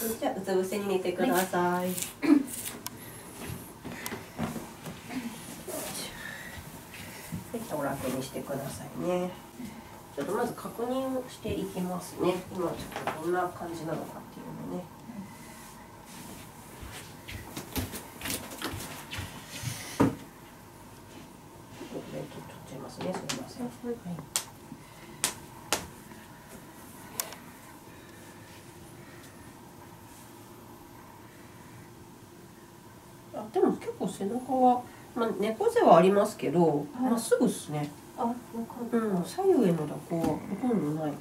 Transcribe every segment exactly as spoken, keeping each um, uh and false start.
じゃあうつ伏せに寝てください。はい、お楽にしてくださいね。ちょっとまず確認をしていきますね。今ちょっとどんな感じなのかっていうのね。これ取っちゃいますね。すみません。はい。あ、でも結構背中は、まあ、猫背はありますけど、ま、はい、っすぐですね。あ、よかった。うん、左右への蛇行はほとんどない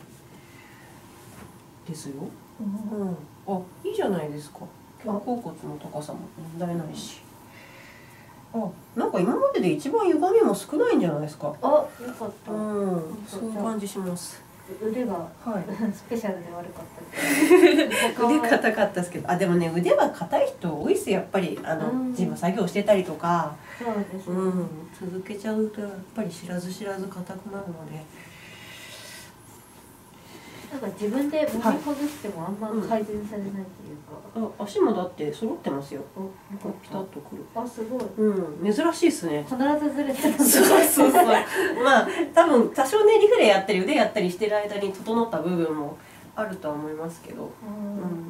ですよ。うん、うん、あ、いいじゃないですか。肩甲骨の高さも問題ないし。あ、なんか今までで一番歪みも少ないんじゃないですか。あ、よかった。うん、そういう感じします。腕が、はい、スペシャルで悪かった腕硬かったですけど、あ、でもね、腕は硬い人多いっすよ、やっぱり。あの、自分作業してたりとか、そうですね、うん、続けちゃうとやっぱり知らず知らず硬くなるので。なんか自分で揉みほぐしてもあんま改善されないっていうか、はい、あ、足もだって揃ってますよ。ピタッとくる。あ、すごい。うん、珍しいっすね。必ずずれてた。そうそうそう。まあ多分多少ね、リフレやったり腕やったりしてる間に整った部分もあるとは思いますけど、うん、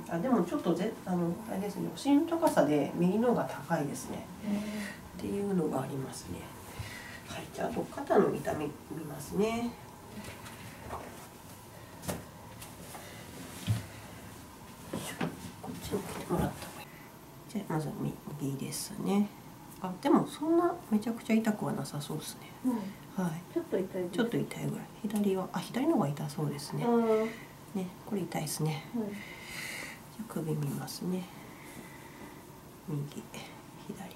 あ、でもちょっとぜあのあれですね、お尻の高さで右のが高いですね。っていうのがありますね。はい、じゃああと肩の痛み見ますね。こっちに来てもらった方がいい。じゃあまず右ですね。あ、でもそんなめちゃくちゃ痛くはなさそうですね。うん、はい。ちょっと痛い。ちょっと痛いぐらい。左は、あ、左の方が痛そうですね。ね、これ痛いですね。うん、じゃあ首見ますね。右、左。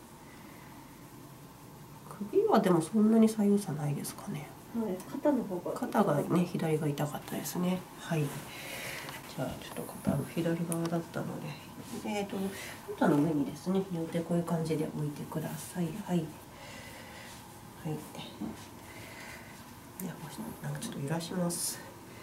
首はでもそんなに左右差ないですかね。はい、肩の方が。肩がね、左が痛かったですね。はい。じゃあちょっと肩の左側だったので、えっと肩の上にですね、両手こういう感じで置いてください。はい。はい。ではなんかちょっと揺らします。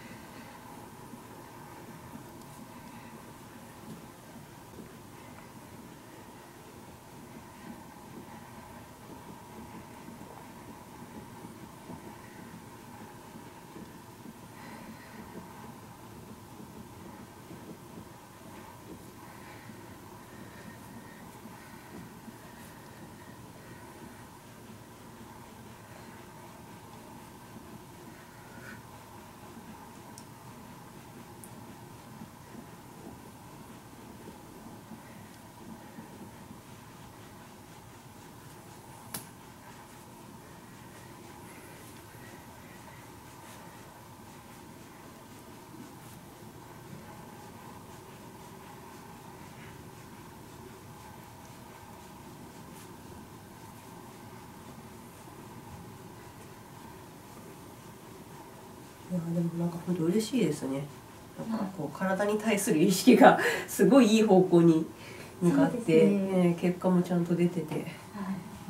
いやでもなんか本当嬉しいですね。なんかこう体に対する意識がすごいいい方向に向かって、ねね、結果もちゃんと出てて、はい、うん。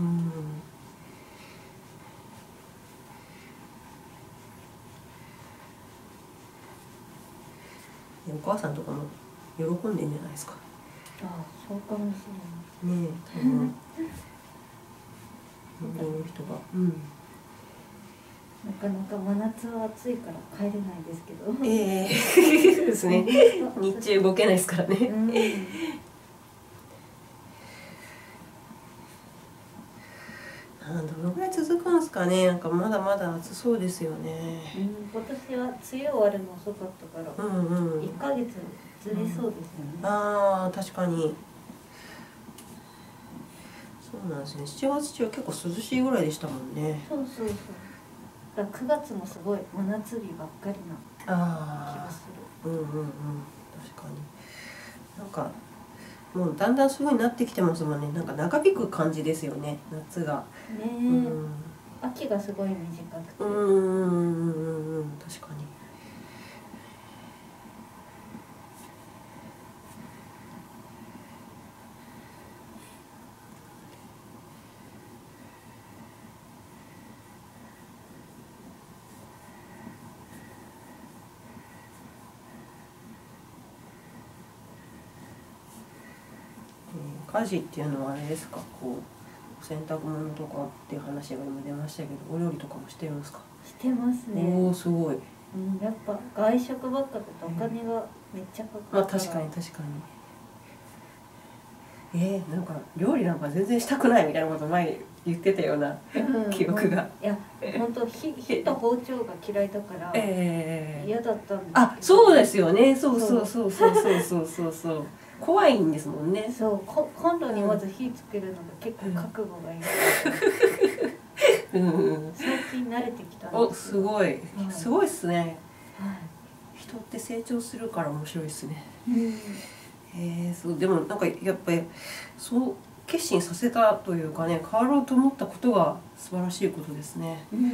お母さんとかも喜んでんじゃないですか。ああ、そうかもしれない。ねえ、多分周りの人が、うん。なかなか真夏は暑いから帰れないですけど。ええー、そうですね。日中動けないですからね。うん、あ、どのぐらい続くんですかね。なんかまだまだ暑そうですよね。うん、今年は梅雨終わるの遅かったから、うんうん、いっかげつずれそうですよね。うん、ああ、確かに。そうなんですね。しちがつ中は結構涼しいぐらいでしたもんね。そうそうそう。だくがつもすごい真夏日ばっかりな気がする。うんうんうん、確かに。なんかもうだんだんそういう風になってきてますもんね。なんか長引く感じですよね、夏が。ねえ、うん、秋がすごい短くて。うんうんうんうん、確かに。 えー、家事っていうのはあれですか、こう洗濯物とかっていう話が今出ましたけど、お料理とかもしてるんですか？ してますね。 おお、すごい。 うん、やっぱ外食ばっかだとお金がめっちゃかかるから。 まあ確かに確かに。えー、なんか料理なんか全然したくないみたいなこと前言ってたような記憶が。 うん、いや本当火火と包丁が嫌いだから嫌だったんですけど。 あ、そうですよね。そうそうそうそうそうそうそうそう。怖いんですもんね。 そうこコンロにまず火つけるのが結構覚悟がいい。うん、最近慣れてきたんですよ。 お、すごい、はい、すごいっすね。はい、人って成長するから面白いっすね。うん、えー、そうでもなんかやっぱりそう決心させたというかね、変わろうと思ったことが素晴らしいことですね。うん、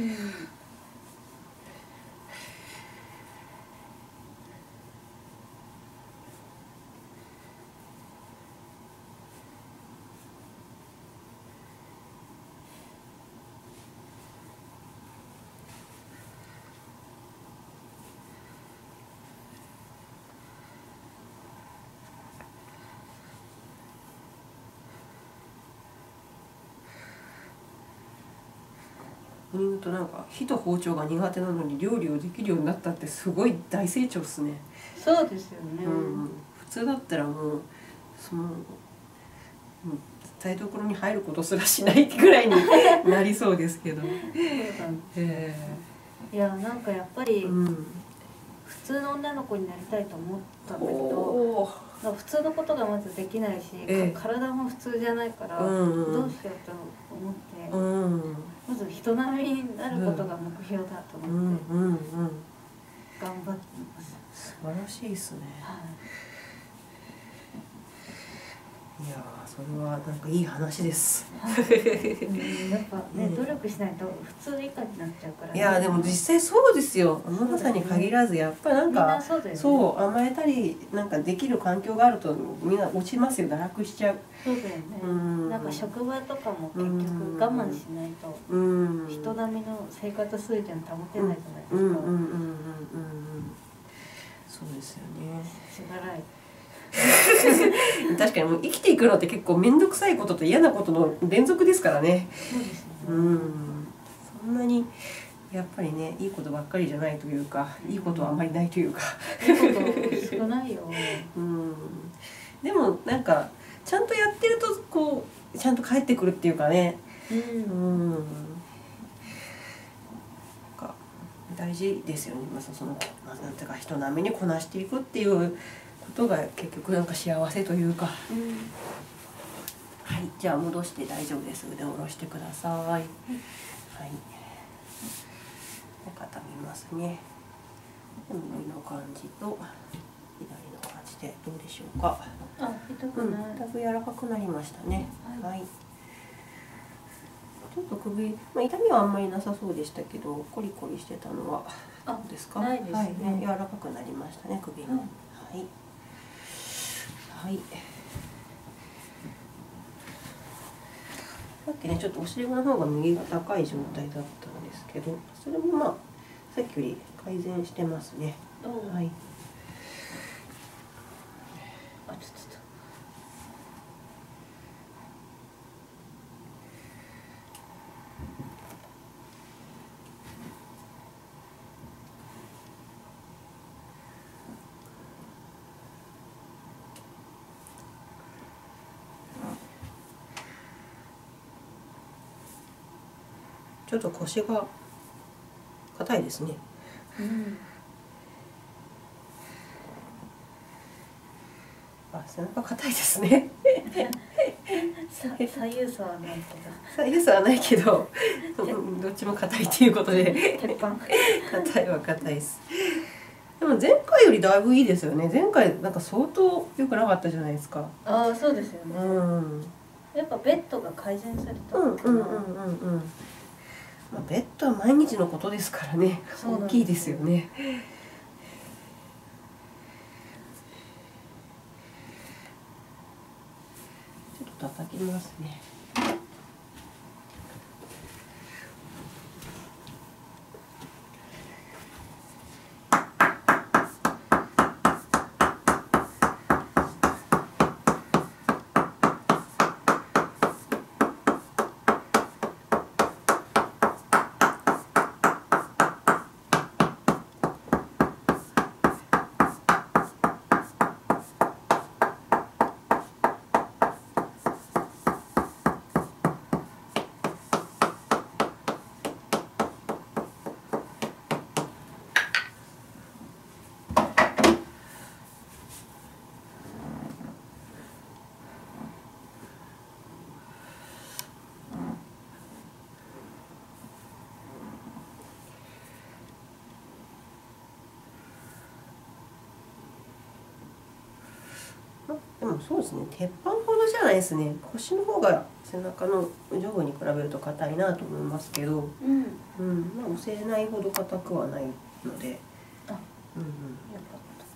言うとなんか火と包丁が苦手なのに料理をできるようになったってすごい大成長っすね。 そうですよね。うん、 普通だったらもうその台所に入ることすらしないぐらいになりそうですけど。 えー、いやなんかやっぱり、うん、普通の女の子になりたいと思ったんだけど。普通のことがまずできないし、えー、体も普通じゃないから、うんうん、どうしようと思って、うん、まず人並みになることが目標だと思って、うんうんうん、頑張ってます。 素晴らしいですね。はい、いやそれはなんかいい話です。 うん、やっぱね、努力しないと普通以下になっちゃうから、ね。 いやでも実際そうですよ。あのさんに限らずやっぱりなんかそうだよね。そう甘えたりなんかできる環境があるとみんな落ちますよ。堕落しちゃう。 そうだよね。うん、なんか職場とかも結局我慢しないと、うん、人並みの生活水準保てないじゃないですか。うんうんうんうんうん。 そうですよね。 しばらい。 確かにもう生きていくのって結構面倒くさいことと嫌なことの連続ですからね。 そうですね。うん、 そんなにやっぱりねいいことばっかりじゃないというか、いいことはあんまりないというか。 いいこと少ないよ。 うん。でもなんかちゃんとやってるとこうちゃんと帰ってくるっていうかね。うん。うん、大事ですよね。まずそのなんていうか人並みにこなしていくっていうことが結局なんか幸せというか。うん、はい、じゃあ戻して大丈夫です。腕を下ろしてください。はい。はい、肩見ますね。右の感じと左の感じでどうでしょうか。 あ、痛くない。 うん、だいぶ柔らかくなりましたね。はい。はい、ちょっと首、まあ、痛みはあんまりなさそうでしたけど、コリコリしてたのはどうですか？ ないですね。はい、ね、 柔らかくなりましたね、首の。はい。はい。さっきね、ちょっとお尻の方が右が高い状態だったんですけど、それもまあさっきより改善してますね。はい。あ、ちょっと。ちょっと腰が硬いですね。うん、あ、背中硬いですね。 左右差はないけど。 左右差はないけど、どっちも硬いっていうことで。 鉄板。 硬いは硬いです。でも前回よりだいぶいいですよね。前回なんか相当良くなかったじゃないですか。 ああ、そうですよね。うん。やっぱベッドが改善されたのかな。うんうんうんうんうん。まあ、ベッドは毎日のことですからね、大きいですよね。ちょっと叩きますね。 でもそうですね、鉄板ほどじゃないですね。腰の方が背中の上部に比べると硬いなと思いますけど、うん、うん、まあ押せないほど硬くはないので、あ、うんうん、やっぱ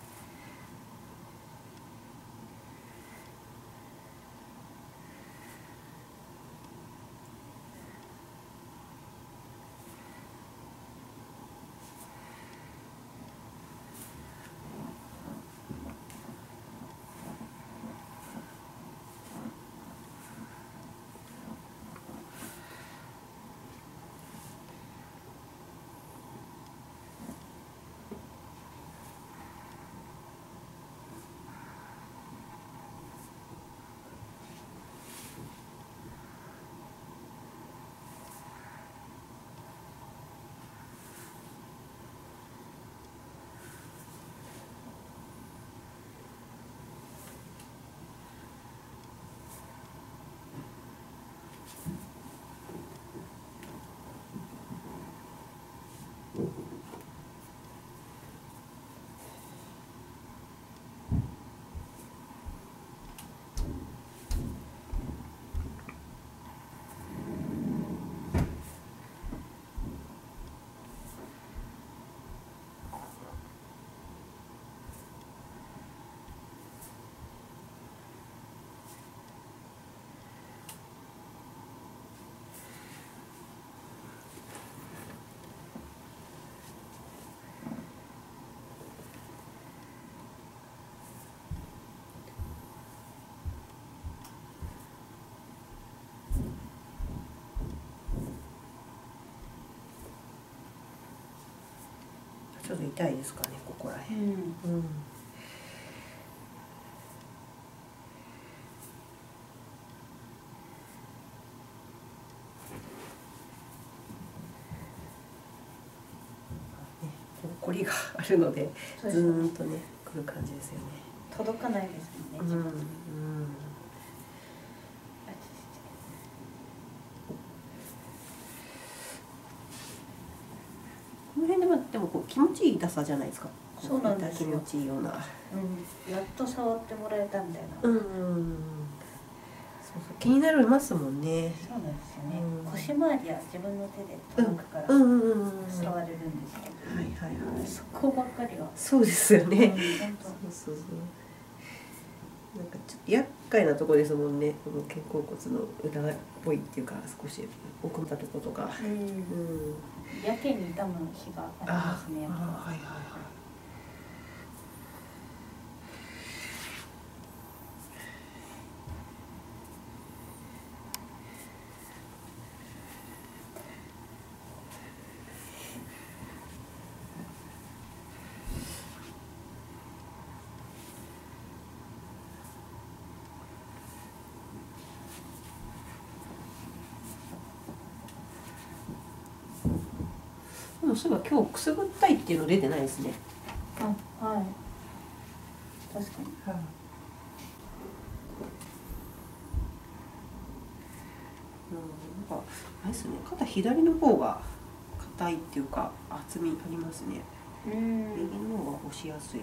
ちょっと痛いですかね、ここら辺。うん、うん、こりがあるのでずーんとねくる感じですよね。 届かないですもんね。うん、うん、 この辺でもでもこう気持ちいい痛さじゃないですか。 そうなんですよ。 気持ちいいような。うん、 やっと触ってもらえたみたいな。うん、うん、 そうそう、気になりますもんね。 そうなんですよね。うん、腰回りは自分の手で届くから触れるんですけど、はいはいはい。そこばっかりは。 そうですよね。うん、そうそうそう。なんかちょっと厄介なとこですもんね。この肩甲骨の裏っぽいっていうか少し奥まったとことか。うん。うん、 やけに痛む日がありますね。やっぱ。はいはいはい。 そういえば今日くすぐったいっていうの出てないですね。 あ、はい。確かに。はい。 うん、なんかあれですね。肩左の方が硬いっていうか厚みありますね。うん。右の方が押しやすい。うん。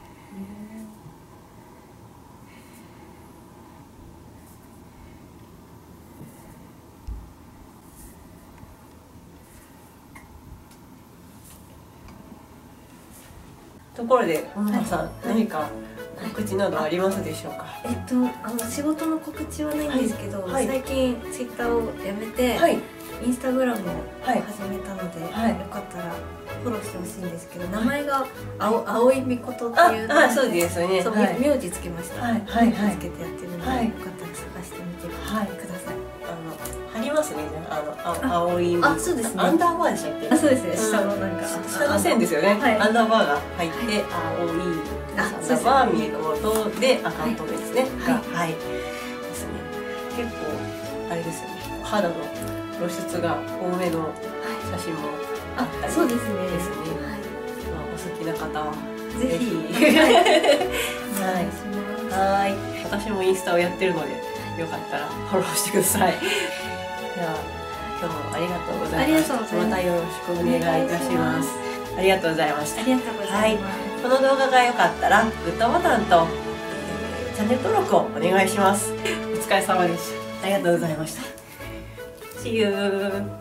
ところで、小野さん、何か告知などありますでしょうか。 えっと、あの仕事の告知はないんですけど、はいはい、最近ツイッターをやめて、はい、インスタグラムを始めたので、はい、よかったらフォローしてほしいんですけど、名前が青青いみことっていうので、 あ、そうですよね。 そう、はい、名字つけました。はい、はい、名字つけてやってるので、はい、よかったら探してみてください。 あの貼りますね。あの青いあ、そうですね。 アンダーバーでしたっけ？ あ、そうですね。下のなんか下の線ですよね。アンダーバーが入って、青いアンダーバーみことでアカウントですね。はい。ですね。結構あれですよね。肌の露出が多めの写真もあったり。 そうですね。 ですね。まあお好きな方はぜひ。 はい。はい。私もインスタをやってるので、よかったらフォローしてください。では今日もありがとうございました。またよろしくお願いいたします。ありがとうございました。 ありがとうございます。 はい、この動画が良かったらグッドボタンと、えー、チチャンネル登録をお願いします。お疲れ様でした。ありがとうございました。See you!